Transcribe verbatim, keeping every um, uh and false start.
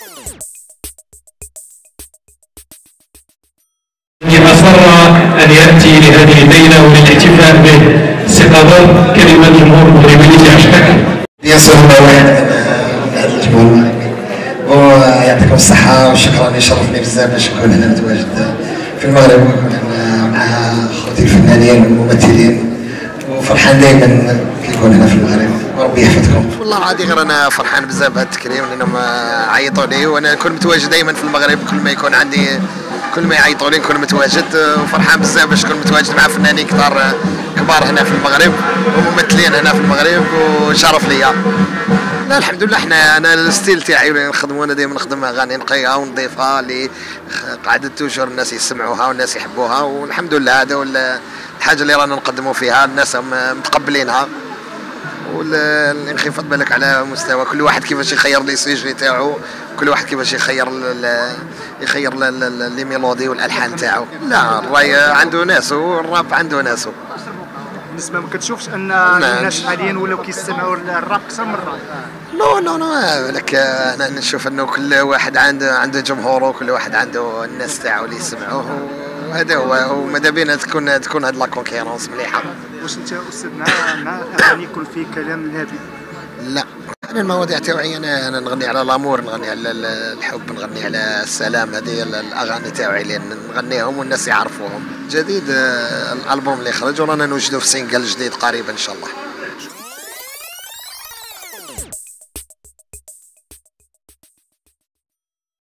أصر أن يأتي لهذه الليلة وللاحتفاء به استقبال كلمة الجمهور المغربي اللي يعشقك. ياسر هو واحد من هذا الجمهور ويعطيكم الصحة وشكرا، يشرفني بزاف باش نكون هنا متواجد في المغرب ونكون هنا مع خوتي الفنانين والممثلين، وفرحان دائما كيكون هنا في المغرب وربي يحفظكم. والله عادي غير انا فرحان بزاف بهذا التكريم لانهم عيطوا لي، وانا نكون متواجد دائما في المغرب، كل ما يكون عندي كل ما يعيطوا لي نكون متواجد، وفرحان بزاف باش نكون متواجد مع فنانين كبار كبار هنا في المغرب وممثلين هنا في المغرب، وشرف ليا. لا الحمد لله، احنا انا الستيل تاعي اللي نخدموا، انا دائما نخدم اغاني نقيها ونضيفها اللي قاعده توجور الناس يسمعوها والناس يحبوها، والحمد لله هذا الحاجه اللي رانا نقدموا فيها الناس متقبلينها. والانخفاض بالك على مستوى كل واحد كيفاش يخير لي سيجي تاعو، كل واحد كيفاش يخير يخير لي ميلودي والالحان تاعو. لا الراي عنده ناسه والراب عنده ناسه. بالنسبه ما كتشوفش ان الناس حاليا ولاو كيستمعوا للراب اكثر من الراب؟ لا لا لا لك انا نشوف انه كل واحد عنده عنده جمهوره، وكل واحد عنده الناس تاعو اللي يسمعوه، وهذا هو. وماذا بينا تكون تكون هاد لا كونكيرونس مليحه. واش انت استاذ مع مع اغاني يكون فيه كلام هادي؟ لا انا المواضيع تاعي انا انا نغني على لامور، نغني على الحب، نغني على السلام. هذه الاغاني تاعي اللي نغنيهم والناس يعرفوهم. جديد الالبوم اللي خرج ورانا نوجدوا في سينجل جديد قريبا ان شاء الله.